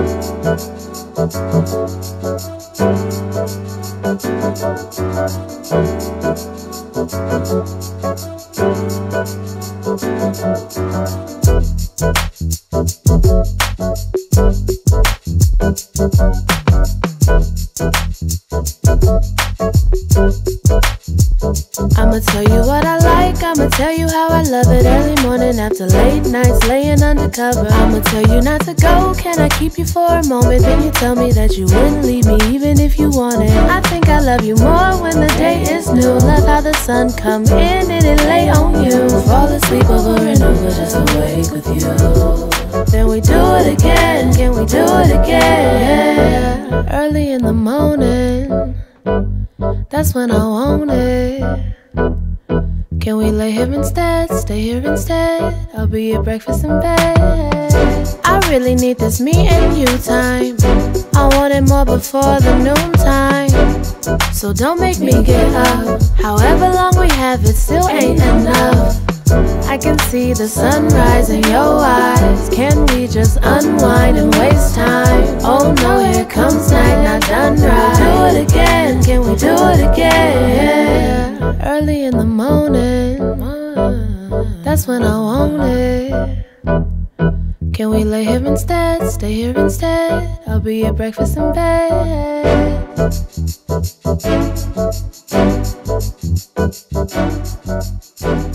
I'ma tell you what I like, I'ma tell you how I love it. Early morning after late nights laying undercover. I'ma tell you not to go, can I keep you for a moment? Then you tell me that you wouldn't leave me even if you wanted. I think I love you more when the day is new. Love how the sun come in and it lay on you. Fall asleep over and over just awake with you. Then we do it again, can we do it again? Yeah. Early in the morning, that's when I want it. Can we lay here instead, stay here instead? I'll be at breakfast in bed. I really need this me and you time. I want it more before the noontime. So don't make me get up. However long we have it still ain't enough. I can see the sunrise in your eyes. Can we just unwind and waste time? Oh no, here comes night, not done right. Do it again, can we do it again? Yeah. Early in the morning, that's when I want it. Can we lay here instead, stay here instead? I'll be at breakfast in bed.